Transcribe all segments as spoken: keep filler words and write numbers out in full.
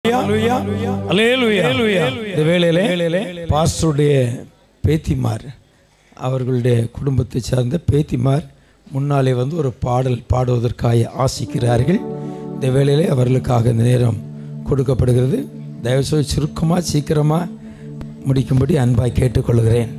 ஹல்லேலூயா ஹல்லேலூயா. இந்த வேளையிலே பாஸ்டருடைய பேத்திமார், அவர்களுடைய குடும்பத்தை சார்ந்த பேத்திமார் முன்னாலே வந்து ஒரு பாடல் பாடுவதற்காக ஆசிக்கிறார்கள். இந்த வேளையிலே அவர்களுக்காக இந்த நேரம் கொடுக்கப்படுகிறது. தயவுசெய்து சுருக்கமாக சீக்கிரமாக முடிக்கும்படி அன்பாய் கேட்டுக்கொள்கிறேன்.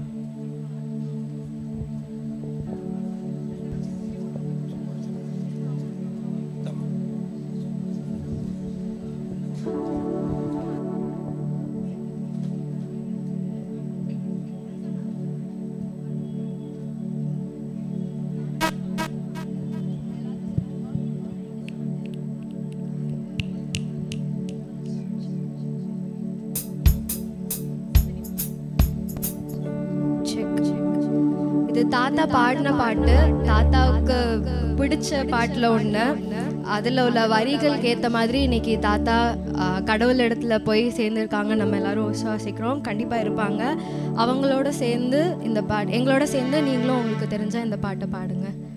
இது தாத்தா பாடின பாட்டு, தாத்தாவுக்கு பிடிச்ச பாட்டில் ஒன்று. அதில் உள்ள வரிகளுக்கு ஏற்ற மாதிரி இன்னைக்கு தாத்தா கடவுள் இடத்துல போய் சேர்ந்துருக்காங்க. நம்ம எல்லாரும் விசுவாசிக்கிறோம், கண்டிப்பாக இருப்பாங்க. அவங்களோட சேர்ந்து இந்த பாட்டு, எங்களோட சேர்ந்து நீங்களும் உங்களுக்கு தெரிஞ்ச இந்த பாட்டை பாடுங்க.